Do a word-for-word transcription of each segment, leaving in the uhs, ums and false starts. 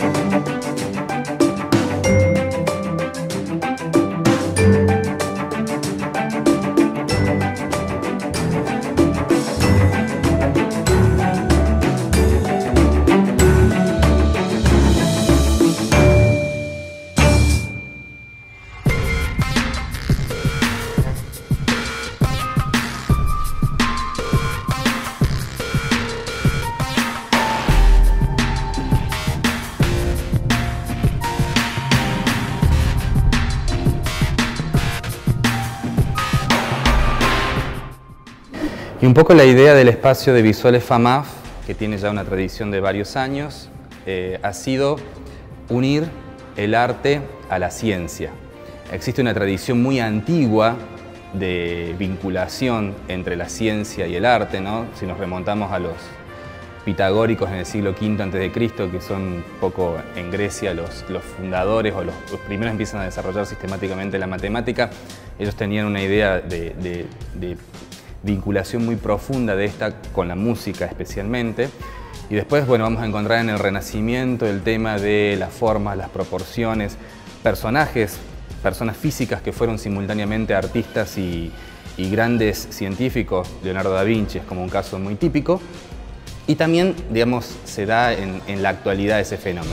Y un poco la idea del espacio de Visuales FAMAF, que tiene ya una tradición de varios años, eh, ha sido unir el arte a la ciencia. Existe una tradición muy antigua de vinculación entre la ciencia y el arte, ¿no? Si nos remontamos a los pitagóricos en el siglo quinto antes de Cristo, que son un poco en Grecia los, los fundadores o los, los primeros empiezan a desarrollar sistemáticamente la matemática, ellos tenían una idea de, de, de vinculación muy profunda de esta con la música especialmente. Y después, bueno, vamos a encontrar en el Renacimiento el tema de las formas, las proporciones, personajes, personas físicas que fueron simultáneamente artistas y, y grandes científicos. Leonardo da Vinci es como un caso muy típico. Y también, digamos, se da en, en la actualidad ese fenómeno.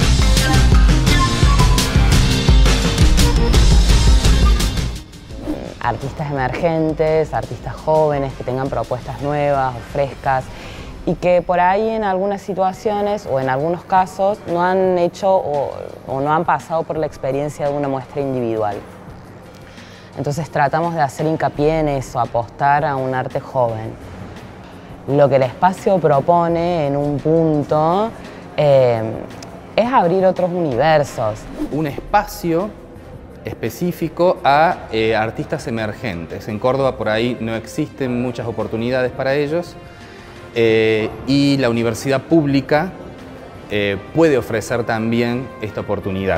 Artistas emergentes, artistas jóvenes que tengan propuestas nuevas o frescas y que por ahí en algunas situaciones o en algunos casos no han hecho o, o no han pasado por la experiencia de una muestra individual. Entonces tratamos de hacer hincapié en eso, apostar a un arte joven. Lo que el espacio propone en un punto eh, es abrir otros universos. Un espacio específico a eh, artistas emergentes. En Córdoba por ahí no existen muchas oportunidades para ellos eh, y la universidad pública eh, puede ofrecer también esta oportunidad.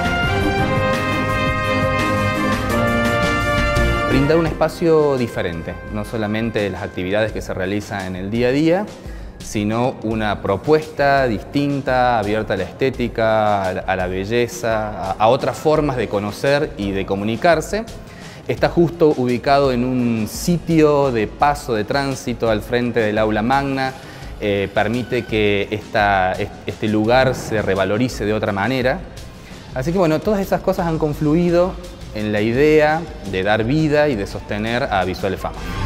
Brindar un espacio diferente, no solamente las actividades que se realizan en el día a día, sino una propuesta distinta, abierta a la estética, a la belleza, a otras formas de conocer y de comunicarse. Está justo ubicado en un sitio de paso, de tránsito al frente del aula magna, eh, permite que esta, este lugar se revalorice de otra manera. Así que bueno, todas esas cosas han confluido en la idea de dar vida y de sostener a Visuales FAMAF.